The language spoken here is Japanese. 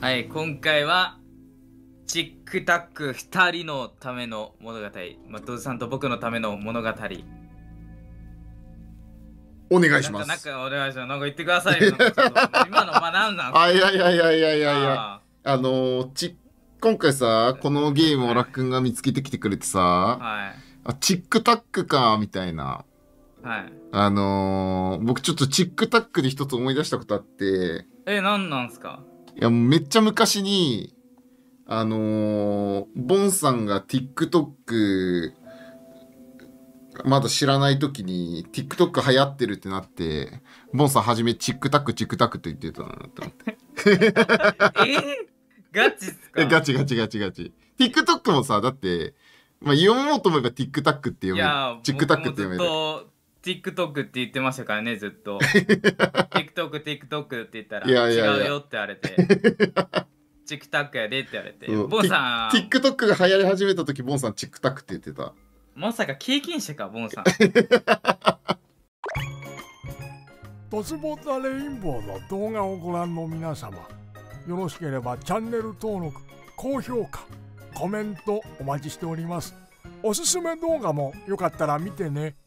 はい、今回はチックタック2人のための物語、ドズさんと僕のための物語。 お願いします。 お願いします。なんか言ってくださいよ。なんかちょっと今の何なんすか。 いやいやいやいやいやいや。 あ今回さ、このゲームをラックンが見つけてきてくれてさ、 はいチックタックか、みたいな。 はい。 僕ちょっとチックタックで一つ思い出したことあって、 何なんすか。 いや、めっちゃ昔に、ボンさんが TikTok、まだ知らない時に TikTok 流行ってるってなって、ボンさんはじめチックタックチックタックって言ってたなって思って。 ガチっすか。 ガチガチガチガチ。TikTok もさ、だって、読もうと思えば TikTok って読める。チックタックって読める。 ずっと TikTok って言ってましたからね、ずっと。TikTok、TikTok って言ったら、違うよって言われて。チックタックやでって言われて。ボンさん。 TikTok が流行り始めた時、ボンさんチックタックって言ってた。 まさか経験者か、ボンさん。 ドスボタレインボーの動画をご覧の皆様、よろしければチャンネル登録、高評価、コメントお待ちしております。おすすめ動画もよかったら見てね。